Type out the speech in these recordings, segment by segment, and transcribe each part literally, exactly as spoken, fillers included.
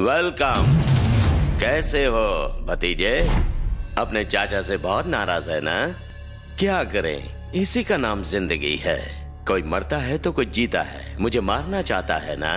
Welcome. कैसे हो भतीजे? अपने चाचा से बहुत नाराज है ना? क्या करें, इसी का नाम जिंदगी है। कोई मरता है तो कोई जीता है। मुझे मारना चाहता है ना?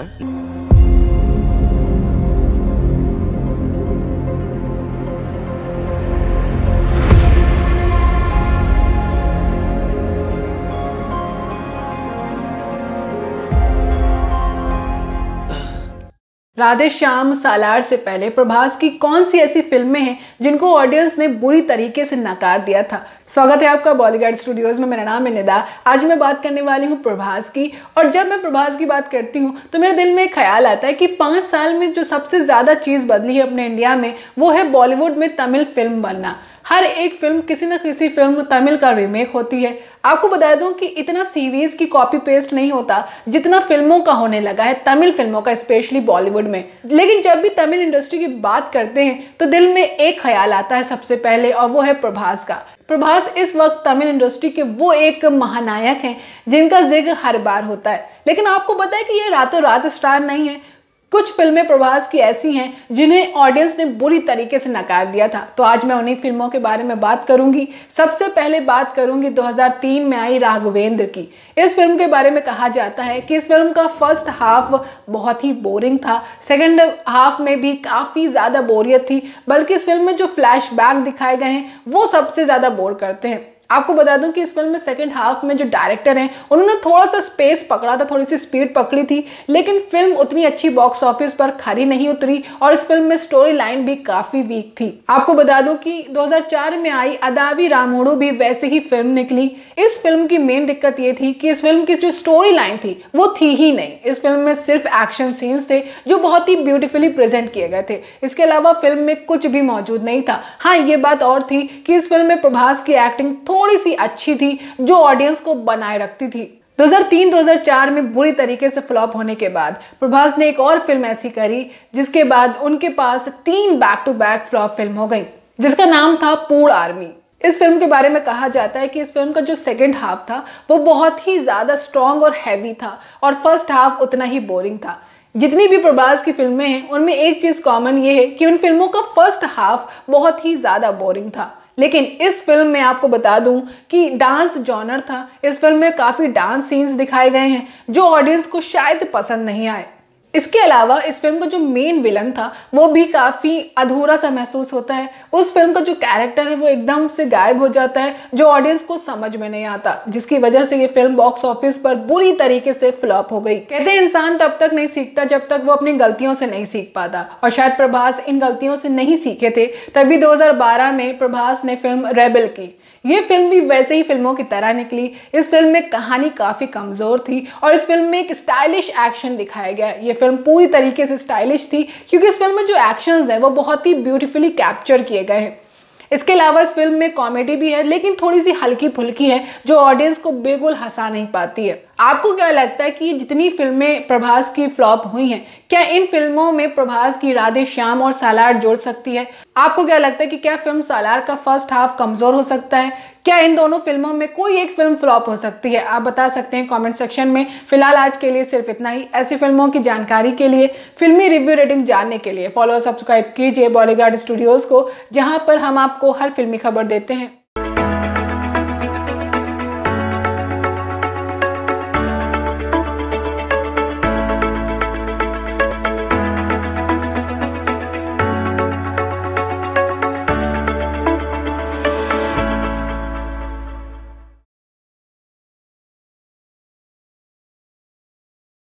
राधे श्याम सालार से पहले प्रभास की कौन सी ऐसी फिल्में हैं जिनको ऑडियंस ने बुरी तरीके से नकार दिया था? स्वागत है आपका बॉलीवुड स्टूडियोज में। मेरा नाम है निदा। आज मैं बात करने वाली हूँ प्रभास की। और जब मैं प्रभास की बात करती हूँ तो मेरे दिल में एक ख्याल आता है कि पाँच साल में जो सबसे ज़्यादा चीज़ बदली है अपने इंडिया में, वो है बॉलीवुड में तमिल फिल्म बनना। हर एक फिल्म किसी न किसी फिल्म तमिल का रीमेक होती है। आपको बता दूं कि इतना सीरीज की कॉपी पेस्ट नहीं होता जितना फिल्मों का होने लगा है, तमिल फिल्मों का, स्पेशली बॉलीवुड में। लेकिन जब भी तमिल इंडस्ट्री की बात करते हैं तो दिल में एक ख्याल आता है सबसे पहले, और वो है प्रभास का। प्रभास इस वक्त तमिल इंडस्ट्री के वो एक महानायक हैं जिनका जिक्र हर बार होता है। लेकिन आपको पता है कि ये रातों रात स्टार नहीं है। कुछ फिल्में प्रभास की ऐसी हैं जिन्हें ऑडियंस ने बुरी तरीके से नकार दिया था। तो आज मैं उन्हीं फिल्मों के बारे में बात करूंगी। सबसे पहले बात करूंगी दो हज़ार तीन में आई राघवेंद्र की। इस फिल्म के बारे में कहा जाता है कि इस फिल्म का फर्स्ट हाफ बहुत ही बोरिंग था, सेकंड हाफ में भी काफ़ी ज़्यादा बोरियत थी। बल्कि इस फिल्म में जो फ्लैशबैक दिखाए गए हैं वो सबसे ज़्यादा बोर करते हैं। आपको बता दूं कि इस फिल्म में सेकंड हाफ में जो डायरेक्टर हैं उन्होंने थोड़ा सा स्पेस पकड़ा था, थोड़ी सी स्पीड पकड़ी थी, लेकिन फिल्म उतनी अच्छी बॉक्स ऑफिस पर खरी नहीं उतरी और इस फिल्म में स्टोरी लाइन भी काफी वीक थी। आपको बता दूं कि दो हज़ार चार में आई अदावी रामुडू भी वैसे ही फिल्म निकली। इस फिल्म की मेन दिक्कत ये थी कि इस फिल्म की जो स्टोरी लाइन थी वो थी ही नहीं। इस फिल्म में सिर्फ एक्शन सीन्स थे जो बहुत ही ब्यूटीफुली प्रेजेंट किए गए थे। इसके अलावा फिल्म में कुछ भी मौजूद नहीं था। हाँ, ये बात और थी कि इस फिल्म में प्रभास की एक्टिंग थोड़ी सी अच्छी थी जो ऑडियंस को बनाए रखती थी। दो हज़ार तीन दो हज़ार चार में बुरी तरीके से फ्लॉप होने के बाद प्रभास ने एक और फिल्म ऐसी करी जिसके बाद उनके पास तीन back to back flop film हो गई, जिसका नाम था पूर्ण आर्मी। इस फिल्म के बारे में कहा जाता है कि इस फिल्म का जो सेकंड हाफ था वो बहुत ही ज्यादा स्ट्रॉन्ग और हैवी था और फर्स्ट हाफ उतना ही बोरिंग था। जितनी भी प्रभास की फिल्में हैं उनमें एक चीज कॉमन ये है कि उन फिल्मों का फर्स्ट हाफ बहुत ही ज्यादा बोरिंग था। लेकिन इस फिल्म में आपको बता दूं कि डांस जॉनर था। इस फिल्म में काफ़ी डांस सीन्स दिखाए गए हैं जो ऑडियंस को शायद पसंद नहीं आए। इसके अलावा इस फिल्म का जो मेन विलन था वो भी काफ़ी अधूरा सा महसूस होता है। उस फिल्म का जो कैरेक्टर है वो एकदम से गायब हो जाता है जो ऑडियंस को समझ में नहीं आता, जिसकी वजह से ये फिल्म बॉक्स ऑफिस पर बुरी तरीके से फ्लॉप हो गई। कहते हैं इंसान तब तक नहीं सीखता जब तक वो अपनी गलतियों से नहीं सीख पाता, और शायद प्रभास इन गलतियों से नहीं सीखे थे, तभी दो हज़ार बारह में प्रभास ने फिल्म रेबेल की। ये फिल्म भी वैसे ही फिल्मों की तरह निकली। इस फिल्म में कहानी काफ़ी कमज़ोर थी और इस फिल्म में एक स्टाइलिश एक्शन दिखाया गया। ये फिल्म पूरी तरीके से स्टाइलिश थी क्योंकि इस फिल्म में जो एक्शंस हैं वो बहुत ही ब्यूटीफुली कैप्चर किए गए हैं। इसके अलावा इस फिल्म में कॉमेडी भी है, लेकिन थोड़ी सी हल्की फुल्की है जो ऑडियंस को बिल्कुल हंसा नहीं पाती है। आपको क्या लगता है कि जितनी फिल्में प्रभास की फ्लॉप हुई हैं, क्या इन फिल्मों में प्रभास की राधे श्याम और सालार जोड़ सकती है? आपको क्या लगता है कि क्या फिल्म सालार का फर्स्ट हाफ कमजोर हो सकता है? क्या इन दोनों फिल्मों में कोई एक फिल्म फ्लॉप हो सकती है? आप बता सकते हैं कमेंट सेक्शन में। फिलहाल आज के लिए सिर्फ इतना ही। ऐसी फिल्मों की जानकारी के लिए, फिल्मी रिव्यू रेटिंग जानने के लिए फॉलो सब्सक्राइब कीजिए बॉलीवुड स्टूडियोज को, जहां पर हम आपको हर फिल्मी खबर देते हैं।